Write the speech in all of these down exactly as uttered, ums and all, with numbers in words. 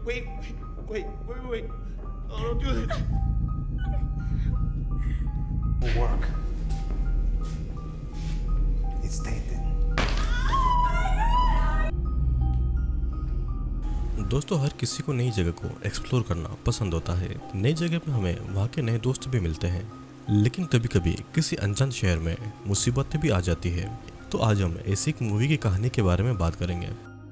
Wait, wait, wait, wait, wait. Oh, don't do this. Work. It's tainted. दोस्तों, हर किसी को नई जगह को एक्सप्लोर करना पसंद होता है। नई जगह पे हमें वहाँ के नए दोस्त भी मिलते हैं, लेकिन कभी कभी किसी अनजान शहर में मुसीबतें भी आ जाती है। तो आज हम ऐसी एक मूवी की कहानी के बारे में बात करेंगे।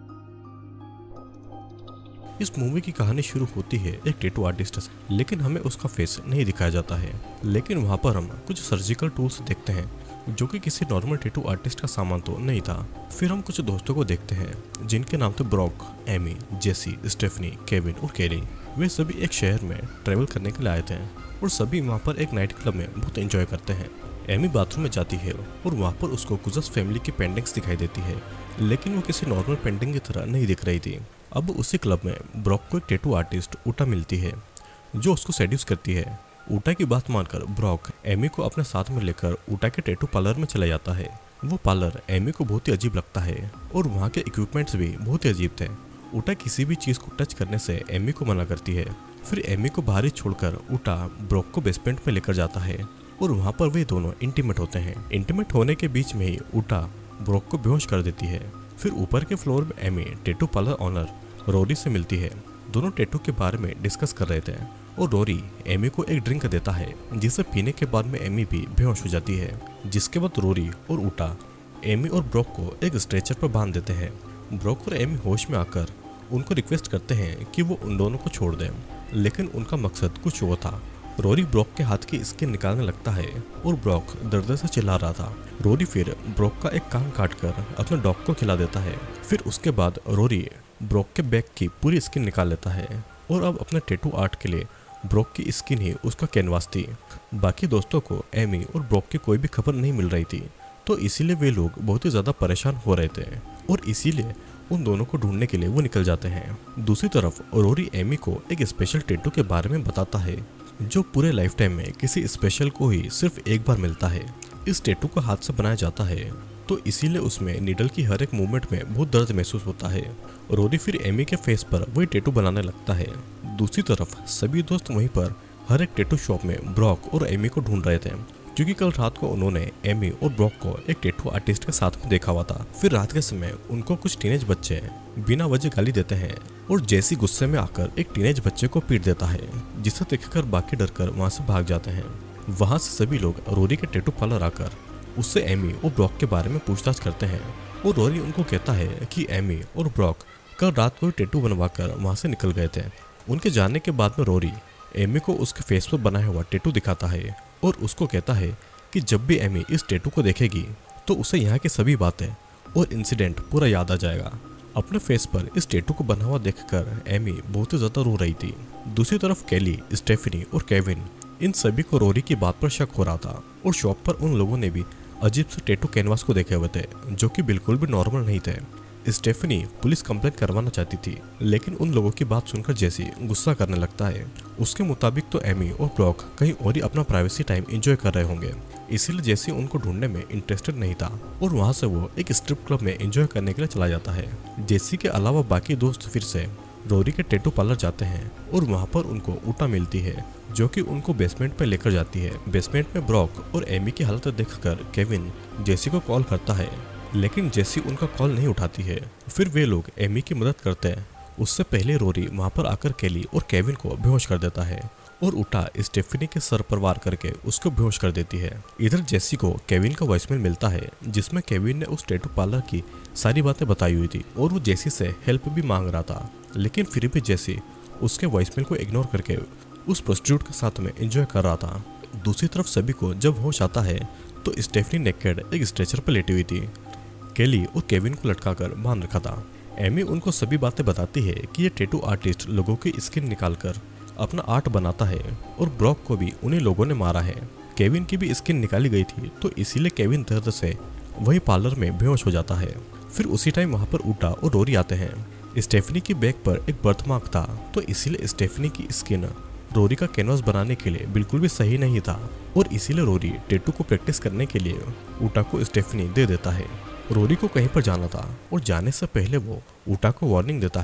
इस मूवी की कहानी शुरू होती है एक टैटू आर्टिस्ट से, लेकिन हमें उसका फेस नहीं दिखाया जाता है। लेकिन वहाँ पर हम कुछ सर्जिकल टूल्स देखते हैं जो कि किसी नॉर्मल टैटू आर्टिस्ट का सामान तो नहीं था। फिर हम कुछ दोस्तों को देखते हैं जिनके नाम थे Brock, Amy, Jessie, Stephanie, Kevin और कैरी। वे सभी एक शहर में ट्रेवल करने के लिए आए थे और सभी वहाँ पर एक नाइट क्लब में बहुत एंजॉय करते हैं। एमी बाथरूम में जाती है और वहाँ पर उसको कुजस फैमिली की पेंटिंग्स दिखाई देती है, लेकिन वो किसी नॉर्मल पेंटिंग की तरह नहीं दिख रही थी। अब उसी क्लब में ब्रॉक को एक टैटू आर्टिस्ट ऊटा मिलती है जो उसको सेड्यूस करती है। ऊटा की बात मानकर ब्रॉक एमी को अपने साथ में लेकर ऊटा के टैटू पार्लर में चला जाता है। वो पार्लर एमी को बहुत ही अजीब लगता है और वहाँ के इक्विपमेंट्स भी बहुत ही अजीब थे। ऊटा किसी भी चीज़ को टच करने से एमी को मना करती है। फिर एमी को बाहर ही छोड़कर ऊटा ब्रॉक को बेसमेंट में लेकर जाता है और वहाँ पर वे दोनों इंटीमेट होते हैं। इंटीमेट होने के बीच में ही ऊटा ब्रॉक को बेहोश कर देती है। फिर ऊपर के फ्लोर में Amy tattoo parlour owner Rory से मिलती है। दोनों टैटू के बारे में डिस्कस कर रहे थे और रोरी एमी को एक ड्रिंक देता है जिसे पीने के बाद में एमी भी बेहोश हो जाती है। जिसके बाद रोरी और ऊटा एमी और ब्रॉक को एक स्ट्रेचर पर बांध देते हैं। ब्रॉक और एमी होश में आकर उनको रिक्वेस्ट करते हैं कि वो उन दोनों को छोड़ दें, लेकिन उनका मकसद कुछ और था। रोरी ब्रॉक के हाथ की स्किन निकालने लगता है और ब्रॉक दर्द से चिल्ला रहा था। रोरी फिर ब्रॉक का एक कान काट कर अपने डॉग को खिला देता है। फिर उसके बाद रोरी ब्रॉक के बैक की पूरी स्किन निकाल लेता है और अब अपने टैटू आर्ट के लिए ब्रॉक की स्किन ही उसका कैनवास थी। बाकी दोस्तों को एमी और ब्रॉक की कोई भी खबर नहीं मिल रही थी, तो इसीलिए वे लोग बहुत ही ज़्यादा परेशान हो रहे थे और इसीलिए उन दोनों को ढूंढने के लिए वो निकल जाते हैं। दूसरी तरफ रोरी एमी को एक स्पेशल टैटू के बारे में बताता है जो पूरे लाइफ टाइम में किसी स्पेशल को ही सिर्फ एक बार मिलता है। इस टैटू को हाथ से बनाया जाता है, तो इसीलिए उसमें नीडल की हर एक मूवमेंट में बहुत दर्द महसूस होता है। रोरी फिर एमी के फेस पर वही टैटू बनाने लगता है। दूसरी तरफ सभी दोस्त वहीं पर हर एक टैटू शॉप में ब्रॉक और एमी को ढूंढ रहे थे, क्योंकि कल रात को उन्होंने एमी और ब्रॉक को एक टैटू आर्टिस्ट के साथ में देखा हुआ था। फिर रात के समय उनको कुछ टीनेज बच्चे बिना वजह गाली देते हैं और जेसी गुस्से में आकर एक टीनेज बच्चे को पीट देता है, जिसे देखकर बाकी डरकर वहां से भाग जाते हैं। वहां से सभी लोग रोरी के टैटू पार्लर आकर उससे एमी और ब्रॉक के बारे में पूछताछ करते हैं और रोरी उनको कहता है कि एमी और ब्रॉक कल रात को टैटू बनवा कर वहाँ से निकल गए थे। उनके जाने के बाद में रोरी एमी को उसके फेस पर बनाया हुआ टैटू दिखाता है और उसको कहता है कि जब भी एमी इस टैटू को देखेगी तो उसे यहाँ की सभी बातें और इंसिडेंट पूरा याद आ जाएगा। अपने फेस पर इस टैटू को बना हुआ देखकर एमी बहुत ही ज़्यादा रो रही थी। दूसरी तरफ कैली, स्टेफनी और केविन इन सभी को रोरी की बात पर शक हो रहा था और शॉप पर उन लोगों ने भी अजीब से टैटू कैनवास को देखे हुए थे जो कि बिल्कुल भी नॉर्मल नहीं थे। स्टेफनी पुलिस कंप्लेंट करवाना चाहती थी, लेकिन उन लोगों की बात सुनकर जेसी गुस्सा करने लगता है। उसके मुताबिक तो एमी और ब्रॉक कहीं और ही अपना प्राइवेसी टाइम एंजॉय कर रहे होंगे, इसीलिए जेसी उनको ढूंढने में इंटरेस्टेड नहीं था और वहां से वो एक स्ट्रिप क्लब में एंजॉय करने के लिए चला जाता है। जेसी के अलावा बाकी दोस्त फिर से रोरी के टैटू पार्लर जाते हैं और वहाँ पर उनको ऊटा मिलती है जो कि उनको बेसमेंट में लेकर जाती है। बेसमेंट में ब्रॉक और एमी की हालत देखकर केविन जेसी को कॉल करता है, लेकिन जेसी उनका कॉल नहीं उठाती है। फिर वे लोग एमी की मदद करते हैं। उससे पहले रोरी वहाँ पर आकर कैली और केविन को बेहोश कर देता है और ऊटा स्टेफनी के सर पर वार करके उसको बेहोश कर देती है। इधर जेसी को केविन का वॉइसमेल मिलता है जिसमें केविन ने उस टैटू पार्लर की सारी बातें बताई हुई थी और वो जेसी से हेल्प भी मांग रहा था, लेकिन फिर भी जेसी उसके वॉइसमेल को इग्नोर करके उस प्रोस्टिट्यूट के साथ में एंजॉय कर रहा था। दूसरी तरफ सभी को जब होश आता है तो स्टेफनी नेकेड एक स्ट्रेचर पर लेटी हुई थी। केली और केविन को लटकाकर बांध रखा था। एमी उनको सभी बातें बताती है कि ये टैटू आर्टिस्ट लोगों की स्किन निकालकर अपना आर्ट बनाता है और ब्रॉक को भी उन्हीं लोगों ने मारा है। केविन की भी स्किन निकाली गई थी, तो इसीलिए केविन दर्द से वही पार्लर में बेहोश हो जाता है। फिर उसी टाइम वहाँ पर ऊटा और रोरी आते हैं। स्टेफनी की बैक पर एक बर्थमार्क था, तो इसीलिए स्टेफनी की स्किन रोरी का कैनवास बनाने के लिए बिल्कुल भी सही नहीं था और इसीलिए रोरी टैटू को प्रैक्टिस करने के लिए ऊटा को स्टेफनी दे देता है। रोरी को कहीं पर जाना था और जाने से पहले वो ऊटा को वार्निंग देता है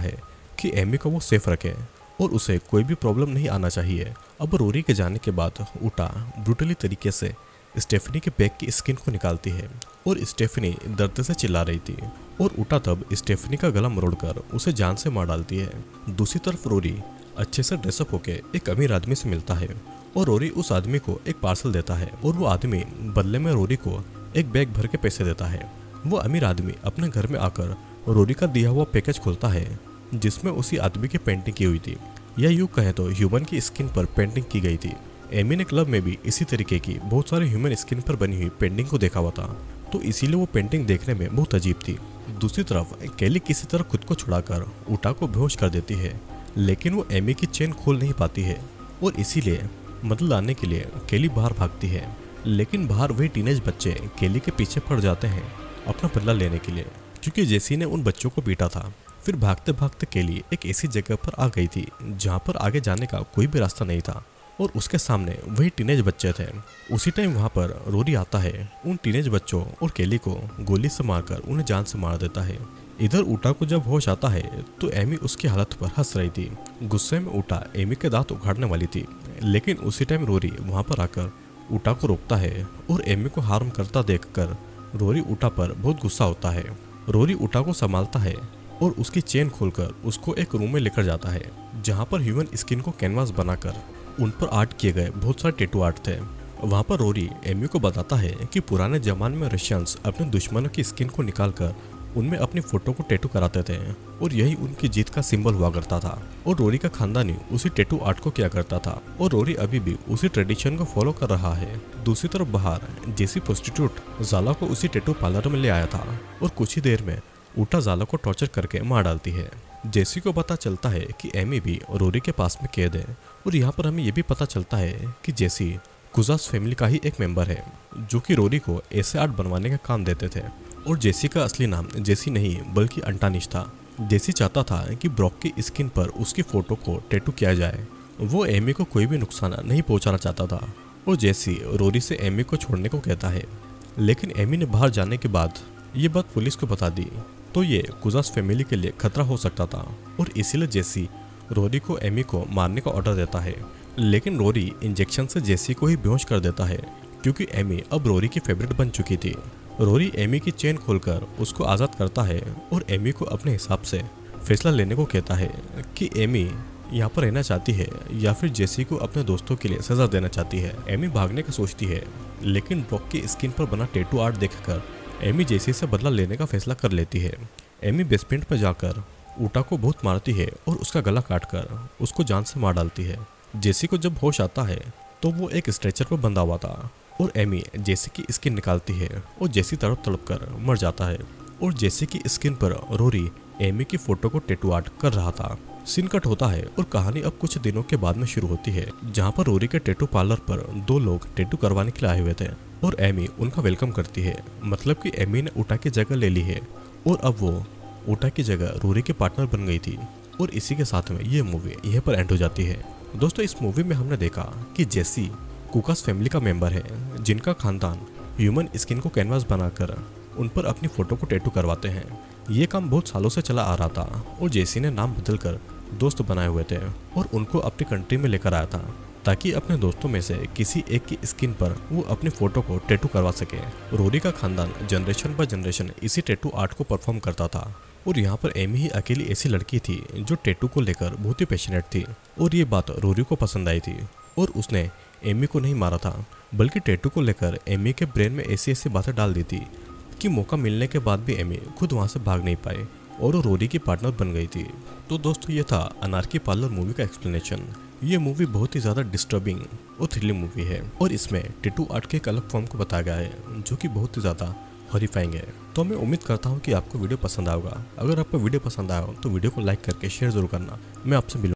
कि एमी को वो सेफ रखे और उसे कोई भी प्रॉब्लम नहीं आना चाहिए। अब रोरी के जाने के बाद उटा ब्रूटली तरीके से स्टेफनी के बैग की स्किन को निकालती है और स्टेफनी दर्द से चिल्ला रही थी और उटा तब स्टेफनी का गला मरोड़कर उसे जान से मार डालती है। दूसरी तरफ रोरी अच्छे से ड्रेसअप होके एक अमीर आदमी से मिलता है और रोरी उस आदमी को एक पार्सल देता है और वो आदमी बदले में रोरी को एक बैग भर के पैसे देता है। वो अमीर आदमी अपने घर में आकर रोरी का दिया हुआ पैकेज खोलता है जिसमें उसी आदमी की पेंटिंग की हुई थी, या यूं कहें तो ह्यूमन की स्किन पर पेंटिंग की गई थी। एमी ने क्लब में भी इसी तरीके की बहुत सारे ह्यूमन स्किन पर बनी हुई पेंटिंग को देखा हुआ था, तो इसीलिए वो पेंटिंग देखने में बहुत अजीब थी। दूसरी तरफ केली किसी तरह खुद को छुड़ाकर उटा को बेहोश कर देती है, लेकिन वो एमी की चेन खोल नहीं पाती है और इसीलिए मदद लाने के लिए केली बाहर भागती है। लेकिन बाहर वही टीनेज बच्चे केली के पीछे पड़ जाते हैं अपना बदला लेने के लिए, क्योंकि जेसी ने उन बच्चों को पीटा था। फिर भागते भागते केली एक ऐसी जगह पर आ गई थी जहाँ पर आगे जाने का कोई भी रास्ता नहीं था और उसके सामने वही टीनेज बच्चे थे। उसी टाइम वहाँ पर रोरी आता है, उन टीनेज बच्चों और केली को गोली से मारकर उन्हें जान से मार देता है। इधर उटा को जब होश आता है तो एमी उसकी हालत पर हंस रही थी। गुस्से में उटा एमी के दांत उखाड़ने वाली थी, लेकिन उसी टाइम रोरी वहाँ पर आकर उटा को रोकता है और एमी को हार्म करता देखकर रोरी उटा पर बहुत गुस्सा होता है। रोरी उटा को संभालता है और उसकी चेन खोलकर उसको एक रूम में लेकर जाता है जहाँ पर ह्यूमन स्किन को कैनवास बनाकर उन पर आर्ट किए गए बहुत सारे टैटू आर्ट थे। वहाँ पर रोरी एमी को बताता है कि पुराने जमाने में रशियंस अपने दुश्मनों की स्किन को निकालकर उनमें अपनी फोटो को टैटू कराते थे और यही उनकी जीत का सिंबल हुआ करता था और रोरी का खानदानी उसी टैटू आर्ट को किया करता था और रोरी अभी भी उसी ट्रेडिशन को फॉलो कर रहा है। दूसरी तरफ बाहर जेसी प्रोस्टिट्यूट जाला को उसी टैटू पार्लर में ले आया था और कुछ ही देर में उटा जाला को टॉर्चर करके मार डालती है। जेसी को पता चलता है कि एमी भी रोरी के पास में कैद है और यहाँ पर हमें यह भी पता चलता है कि जेसी कुजास फैमिली का ही एक मेंबर है जो कि रोरी को ऐसे आर्ट बनवाने का काम देते थे और जेसी का असली नाम जेसी नहीं बल्कि अंटानिश था। जेसी चाहता था कि ब्रॉक की स्किन पर उसकी फोटो को टैटू किया जाए। वो एमी को कोई भी नुकसान नहीं पहुंचाना चाहता था और जेसी रोरी से एमी को छोड़ने को कहता है, लेकिन एमी ने बाहर जाने के बाद ये बात पुलिस को बता दी तो ये कुजास फैमिली के लिए खतरा हो सकता था और इसीलिए जेसी रोरी को एमी को मारने का ऑर्डर देता है। लेकिन रोरी इंजेक्शन से जेसी को ही बेहोश कर देता है क्योंकि एमी अब रोरी की फेवरेट बन चुकी थी। रोरी एमी की चेन खोलकर उसको आज़ाद करता है और एमी को अपने हिसाब से फैसला लेने को कहता है कि एमी यहाँ पर रहना चाहती है या फिर जेसी को अपने दोस्तों के लिए सजा देना चाहती है। एमी भागने का सोचती है, लेकिन ब्रॉक की स्किन पर बना टैटू आर्ट देखकर एमी जेसी से बदला लेने का फैसला कर लेती है। एमी बेसमेंट में जाकर उटा को बहुत मारती है और उसका गला काटकर उसको जान से मार डालती है। जेसी को जब होश आता है तो वो एक स्ट्रेचर पर बंधा हुआ था और एमी जेसी की स्किन निकालती है और जेसी तड़प तड़प कर मर जाता है और जेसी की स्किन पर रोरी एमी की फोटो को टैटू आर्ट कर रहा था। सीन कट होता है और कहानी अब कुछ दिनों के बाद में शुरू होती है जहाँ पर रोरी के टैटू पार्लर पर दो लोग टैटू करवाने के लिए आए हुए थे और एमी उनका वेलकम करती है। मतलब कि एमी ने उटा की जगह ले ली है और अब वो उटा की जगह रोरी के पार्टनर बन गई थी और इसी के साथ में ये मूवी यहीं पर एंड हो जाती है। दोस्तों, इस मूवी में हमने देखा कि जेसी कुकास फैमिली का मेंबर है जिनका खानदान ह्यूमन स्किन को कैनवास बनाकर उन पर अपनी फोटो को टैटू करवाते हैं। ये काम बहुत सालों से चला आ रहा था और जेसी ने नाम बदलकर दोस्त बनाए हुए थे और उनको अपनी कंट्री में लेकर आया था ताकि अपने दोस्तों में से किसी एक की स्किन पर वो अपनी फोटो को टैटू करवा सके। रोरी का खानदान जनरेशन बाय जनरेशन इसी टैटू आर्ट को परफॉर्म करता था और यहाँ पर एमी ही अकेली ऐसी लड़की थी जो टैटू को लेकर बहुत ही पैशनेट थी और ये बात रोरी को पसंद आई थी और उसने एमी को नहीं मारा था बल्कि टैटू को लेकर एमी के ब्रेन में ऐसी ऐसी बातें डाल दी थी कि मौका मिलने के बाद भी एमी खुद वहाँ से भाग नहीं पाए और वो रोरी की पार्टनर बन गई थी। तो दोस्तों, ये था अनार्की पार्लर मूवी का एक्सप्लेनेशन। ये मूवी बहुत ही ज़्यादा डिस्टर्बिंग और थ्रिलिंग मूवी है और इसमें टैटू आर्ट के एक अलग फॉर्म को बताया गया है जो कि बहुत ही ज़्यादा हॉरिफाइंग है। तो मैं उम्मीद करता हूँ कि आपको वीडियो पसंद आएगा। अगर आपको वीडियो पसंद आया हो तो वीडियो को लाइक करके शेयर जरूर करना। मैं आपसे मिलूंगा।